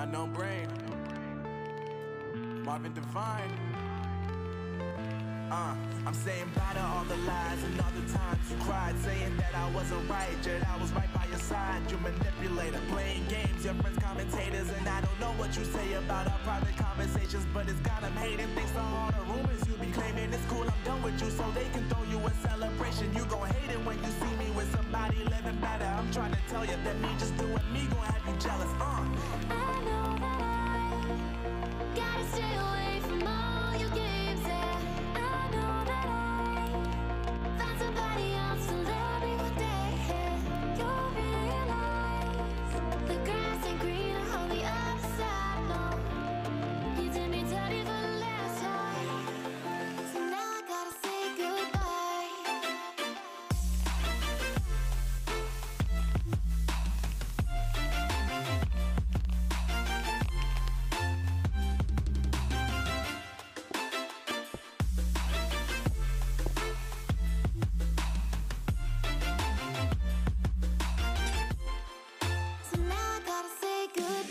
Unknown Brain, Marvin Divine. I'm saying bye to all the lies and all the times you cried, saying that I wasn't right, yet I was right by your side. You manipulator, playing games, your friends commentators, and I don't know what you say about our private conversations, but it's got them hating. Thanks to all the rumors you be claiming. It's cool, I'm done with you, so they can throw you a celebration. You gon' hate it when you see me with somebody living better. I'm trying to tell you that me just doing me gon' have you jealous. I know that I gotta stay away from all your games, yeah. I know that I found somebody else to love me one day, yeah. You'll realize the grass ain't greener on the other side, no. You did me dirty for the last time, so now I gotta say goodbye. So now I gotta say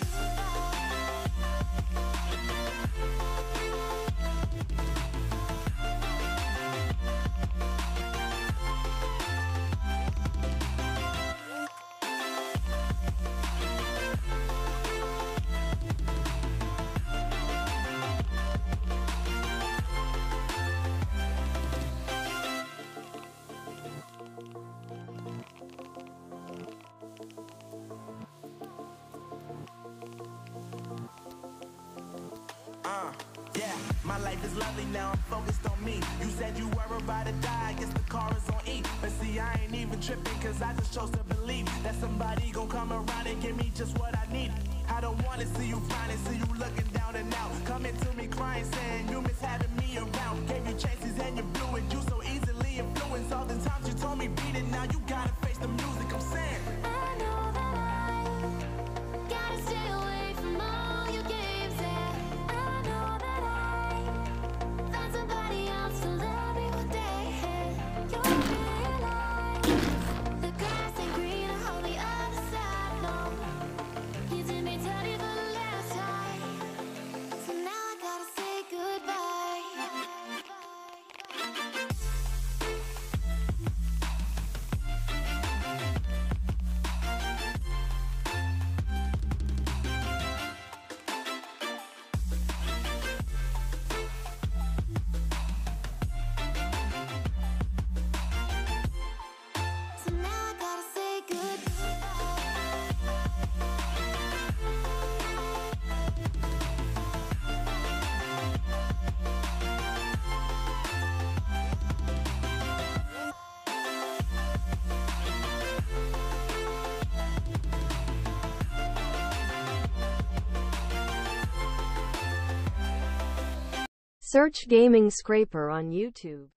Yeah, my life is lovely now, I'm focused on me. You said you were about to die, I guess the car is on E. But see, I ain't even tripping, cause I just chose to believe that somebody gon' come around and give me just what I need. I don't wanna see you finally, see you looking down and out, coming to me crying, saying you miss having me around. Gave you chances and you blew it, you so easily influenced. All the times you told me beat it, now you gotta face the music. I'm saying I know that I gotta stay away from all your games, yeah. I know that I found somebody else to love me one day, yeah. You'll realize the grass ain't greener on the other side, no. You did me dirty for the last time, so now I gotta say goodbye. So now I gotta say goodbye. Search Gaming Scraper on YouTube.